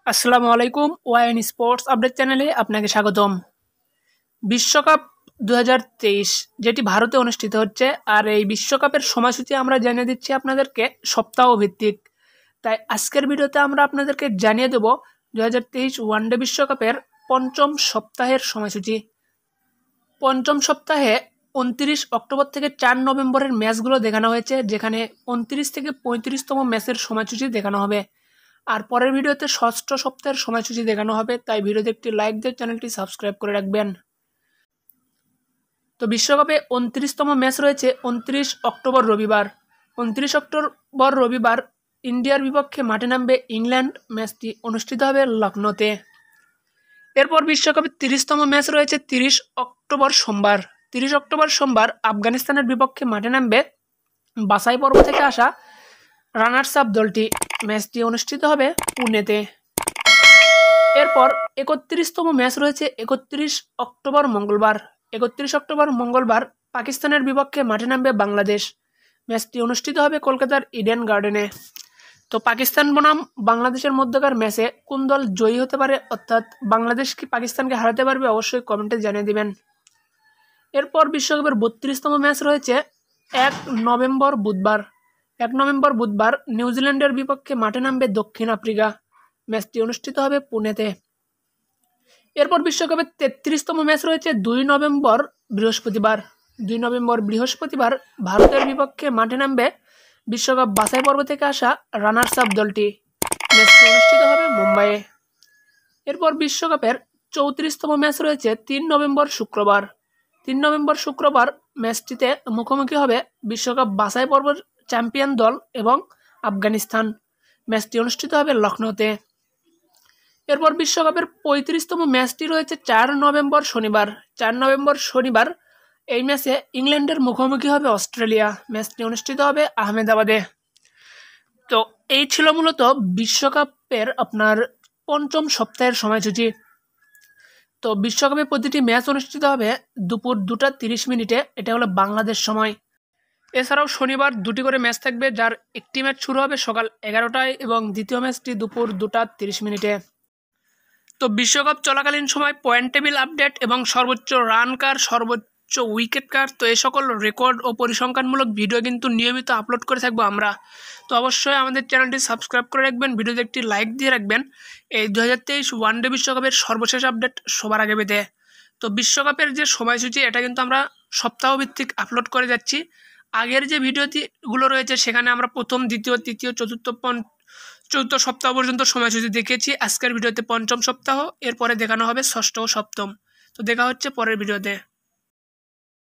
আসসালামু আলাইকুম। Wine sports update চ্যানেলে আপনাকে স্বাগতম। বিশ্বকাপ 2023 যেটি ভারতে অনুষ্ঠিত হচ্ছে, আর এই বিশ্বকাপের সময়সূচি আমরা জানিয়ে দিচ্ছি আপনাদেরকে সপ্তাহ ভিত্তিক। তাই আজকের ভিডিওতে আমরা আপনাদেরকে জানিয়ে দেব 2023 ওয়ানডে বিশ্বকাপের পঞ্চম সপ্তাহের সময়সূচি। পঞ্চম সপ্তাহে 29 অক্টোবর থেকে 4 নভেম্বরের ম্যাচগুলো দেখানো হয়েছে, যেখানে 29 থেকে 35তম ম্যাচের সময়সূচি দেখানো হবে। আর পরের ভিডিওতে ষষ্ঠ সপ্তাহের সময়সূচি দেখানো হবে, তাই ভিডিওতে একটি লাইক দিয়ে চ্যানেলটি সাবস্ক্রাইব করে রাখবেন। তো বিশ্বকাপে 29তম ম্যাচ রয়েছে 29 অক্টোবর রবিবার। 29 অক্টোবর রবিবার ইন্ডিয়ার বিপক্ষে মাঠে নামবে ইংল্যান্ড। ম্যাচটি অনুষ্ঠিত হবে লখনৌতে। এরপর বিশ্বকাপের 30তম ম্যাচ রয়েছে 30 অক্টোবর সোমবার। 30 অক্টোবর সোমবার আফগানিস্তানের বিপক্ষে মাঠে নামবে বাছাই পর্ব থেকে আসা রানার্স আপ দলটি। ম্যাচটি অনুষ্ঠিত হবে পুনেতে। এরপর 31তম ম্যাচ রয়েছে 31 অক্টোবর মঙ্গলবার। 31 অক্টোবর মঙ্গলবার পাকিস্তানের বিপক্ষে মাঠে নামবে বাংলাদেশ। ম্যাচটি অনুষ্ঠিত হবে কলকাতার ইডেন গার্ডেনে। তো পাকিস্তান বনাম বাংলাদেশের মধ্যকার ম্যাচে কোন দল জয়ী হতে পারে, অর্থাৎ বাংলাদেশ কি পাকিস্তানকে হারাতে পারবে, অবশ্যই কমেন্টে জানিয়ে দিবেন। এরপর বিশ্বকাপের 32তম ম্যাচ রয়েছে 1 নভেম্বর বুধবার। 1 নভেম্বর বুধবার নিউজিল্যান্ডের বিপক্ষে মাঠে নামবে দক্ষিণ আফ্রিকা। ম্যাচটি অনুষ্ঠিত হবে পুনেতে। এরপর বিশ্বকাপের 33তম ম্যাচ রয়েছে 2 নভেম্বর বৃহস্পতিবার। 2 নভেম্বর বৃহস্পতিবার ভারতের বিপক্ষে মাঠে নামবে বিশ্বকাপ বাছাই পর্ব থেকে আসা রানার্স আপ দলটি। ম্যাচটি অনুষ্ঠিত হবে মুম্বাইয়ে। এরপর বিশ্বকাপের 34তম ম্যাচ রয়েছে 3 নভেম্বর শুক্রবার। 3 নভেম্বর শুক্রবার ম্যাচটিতে মুখোমুখি হবে বিশ্বকাপ বাছাই পর্বের চ্যাম্পিয়ন দল এবং আফগানিস্তান। ম্যাচটি অনুষ্ঠিত হবে লখনৌতে। এরপর বিশ্বকাপের 35তম ম্যাচটি রয়েছে 4 নভেম্বর শনিবার। 4 নভেম্বর শনিবার এই ম্যাচে ইংল্যান্ডের মুখোমুখি হবে অস্ট্রেলিয়া। ম্যাচটি অনুষ্ঠিত হবে আহমেদাবাদে। তো এই ছিল মূলত বিশ্বকাপের আপনার পঞ্চম সপ্তাহের সময়সূচি। তো বিশ্বকাপে প্রতিটি ম্যাচ অনুষ্ঠিত হবে দুপুর 2টা 30 মিনিটে, এটা হলো বাংলাদেশ সময়। এছাড়াও শনিবার 2টি করে ম্যাচ থাকবে, যার একটি ম্যাচ শুরু হবে সকাল 11টায় এবং দ্বিতীয় ম্যাচটি দুপুর 2টা 30 মিনিটে। তো বিশ্বকাপ চলাকালীন সময় পয়েন্ট টেবিল আপডেট এবং সর্বোচ্চ রান কার, সর্বোচ্চ উইকেট কার, তো এই সকল রেকর্ড ও পরিসংখ্যানমূলক ভিডিও কিন্তু নিয়মিত আপলোড করে থাকবো আমরা। তো অবশ্যই আমাদের চ্যানেলটি সাবস্ক্রাইব করে রাখবেন, ভিডিওতে একটি লাইক দিয়ে রাখবেন এই 2023 ওয়ানডে বিশ্বকাপের সর্বশেষ আপডেট সবার আগে পেতে। তো বিশ্বকাপের যে সময়সূচি এটা কিন্তু আমরা সপ্তাহভিত্তিক আপলোড করে যাচ্ছি। আগের যে ভিডিওগুলো রয়েছে সেখানে আমরা প্রথম, দ্বিতীয়, তৃতীয়, চতুর্থ সপ্তাহ পর্যন্ত সময়সূচি দেখিয়েছি। আজকের ভিডিওতে পঞ্চম সপ্তাহ, এরপরে দেখানো হবে ষষ্ঠ ও সপ্তম। তো দেখা হচ্ছে পরের ভিডিওতে।